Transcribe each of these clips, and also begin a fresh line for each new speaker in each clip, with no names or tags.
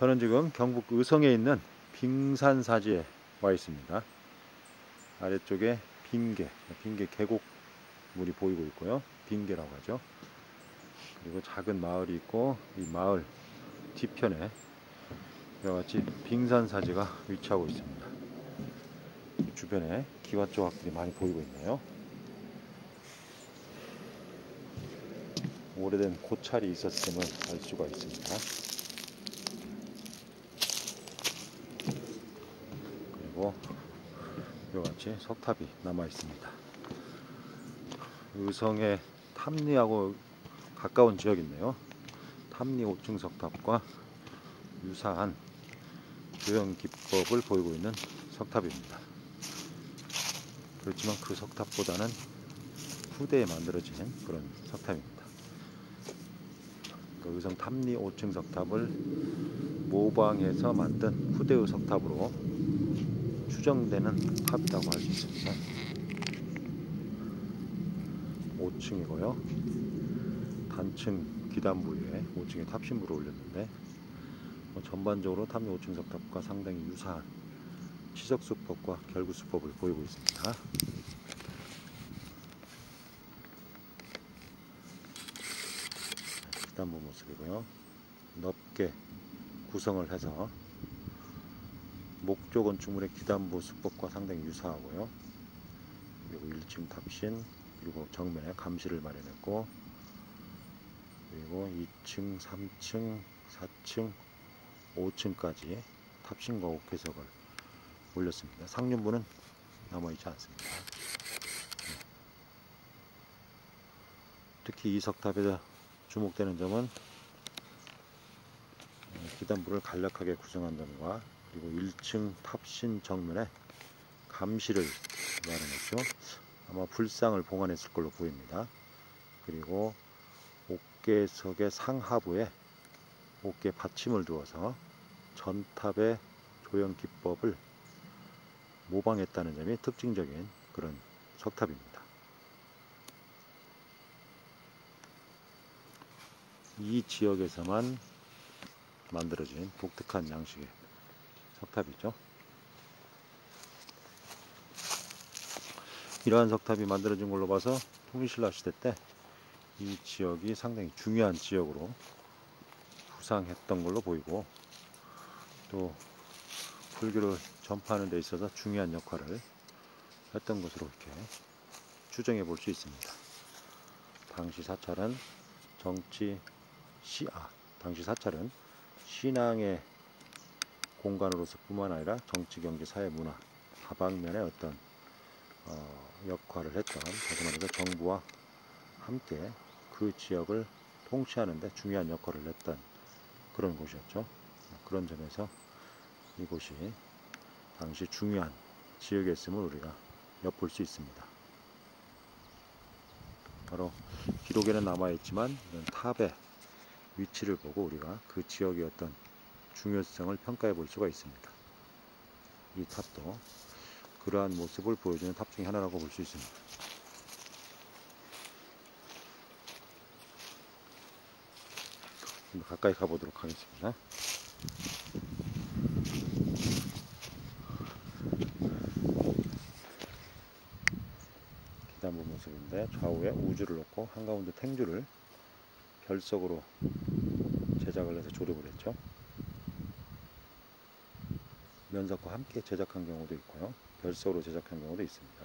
저는 지금 경북 의성에 있는 빙산사지에 와 있습니다. 아래쪽에 빙계 계곡물이 보이고 있고요. 빙계라고 하죠. 그리고 작은 마을이 있고, 이 마을 뒤편에 이와같이 빙산사지가 위치하고 있습니다. 주변에 기와 조각들이 많이 보이고 있네요. 오래된 고찰이 있었음을 알 수가 있습니다. 그리고 이와같이 석탑이 남아 있습니다. 의성의 탐리하고 가까운 지역인데요. 탐리 5층 석탑과 유사한 조형 기법을 보이고 있는 석탑입니다. 그렇지만 그 석탑보다는 후대에 만들어진 그런 석탑입니다. 그 의성 탐리 5층 석탑을 모방해서 만든 후대의 석탑으로 추정되는 탑이라고 할 수 있습니다. 5층이고요. 단층 기단부 위에 5층에 탑신부를 올렸는데, 전반적으로 탐리 5층 석탑과 상당히 유사한 치석수법과 결구수법을 보이고 있습니다. 기단부 모습이고요. 넓게 구성을 해서 목조 건축물의 기단부 수법과 상당히 유사하고요. 그리고 1층 탑신, 그리고 정면에 감시를 마련했고, 그리고 2층, 3층, 4층, 5층까지 탑신과 옥회석을 올렸습니다. 상륜부는 남아있지 않습니다. 특히 이 석탑에서 주목되는 점은 기단부를 간략하게 구성한 점과, 그리고 1층 탑신 정면에 감시를 마련했죠. 아마 불상을 봉안했을 걸로 보입니다. 그리고 옥계석의 상하부에 옥계 받침을 두어서 전탑의 조형 기법을 모방했다는 점이 특징적인 그런 석탑입니다. 이 지역에서만 만들어진 독특한 양식의 석탑이죠. 이러한 석탑이 만들어진 걸로 봐서 통일신라 시대 때 이 지역이 상당히 중요한 지역으로 부상했던 걸로 보이고, 또 불교를 전파하는 데 있어서 중요한 역할을 했던 것으로 이렇게 추정해 볼 수 있습니다. 당시 사찰은 당시 사찰은 신앙의 공간으로서 뿐만 아니라 정치, 경제, 사회, 문화 다방면의 어떤 역할을 했던, 다시 말해서 정부와 함께 그 지역을 통치하는 데 중요한 역할을 했던 그런 곳이었죠. 그런 점에서 이곳이 당시 중요한 지역이었음을 우리가 엿볼 수 있습니다. 바로 기록에는 남아있지만 이런 탑의 위치를 보고 우리가 그 지역의 어떤 중요성을 평가해 볼 수가 있습니다. 이 탑도 그러한 모습을 보여주는 탑 중에 하나라고 볼 수 있습니다. 좀 가까이 가보도록 하겠습니다. 기단부 모습인데, 좌우에 우주를 놓고 한가운데 탱주를 결석으로 제작을 해서 조립을 했죠. 면석과 함께 제작한 경우도 있고요, 결석으로 제작한 경우도 있습니다.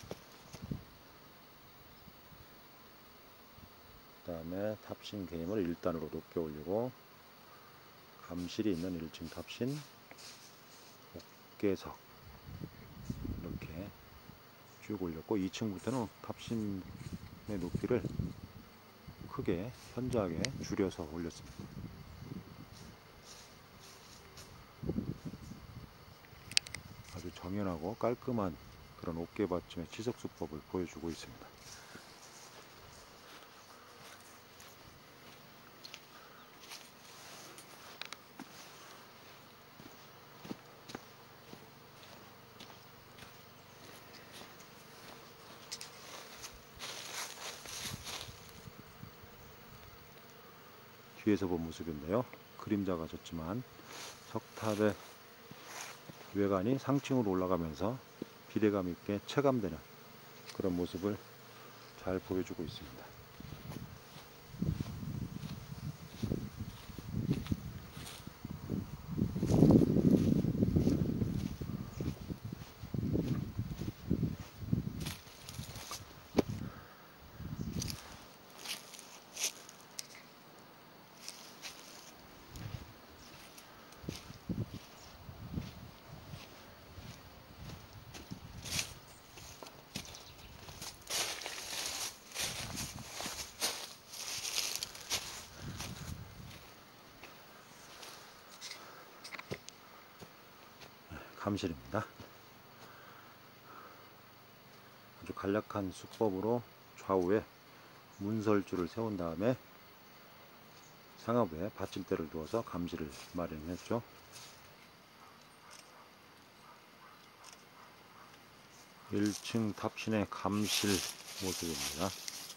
그 다음에 탑신 개임을 1단으로 높게 올리고, 감실이 있는 1층 탑신, 옥계석 이렇게 쭉 올렸고, 2층부터는 탑신의 높이를 크게 현저하게 줄여서 올렸습니다. 아주 정연하고 깔끔한 그런 옥계 받침의 치석수법을 보여주고 있습니다. 뒤에서 본 모습인데요. 그림자가 졌지만 석탑의 외관이 상층으로 올라가면서 비대감 있게 체감되는 그런 모습을 잘 보여주고 있습니다. 감실입니다. 아주 간략한 수법으로 좌우에 문설주를 세운 다음에 상하부에 받침대를 두어서 감실을 마련했죠. 일 1층 탑신의 감실 모습입니다.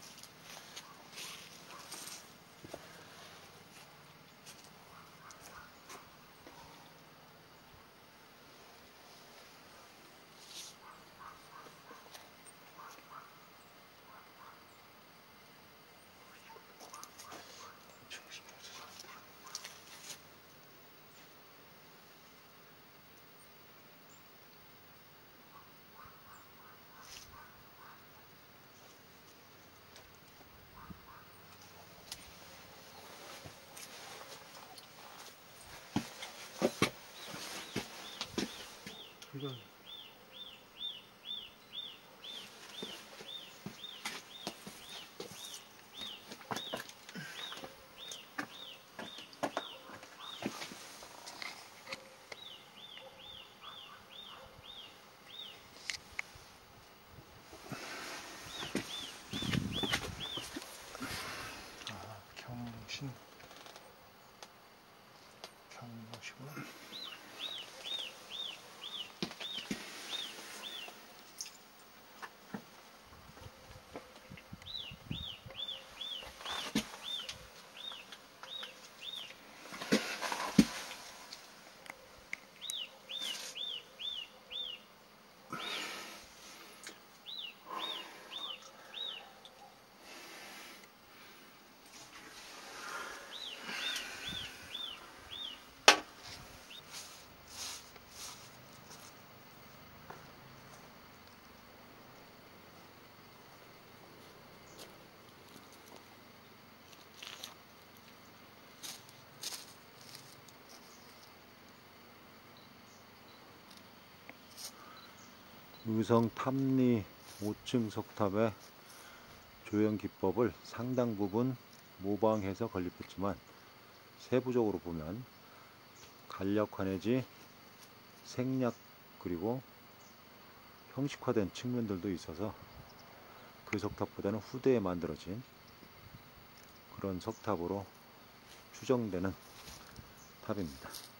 이거 경무시구나.
의성 탑리 5층 석탑의 조형 기법을 상당 부분 모방해서 건립했지만 세부적으로 보면 간략화 내지 생략 그리고 형식화된 측면들도 있어서 그 석탑보다는 후대에 만들어진 그런 석탑으로 추정되는 탑입니다.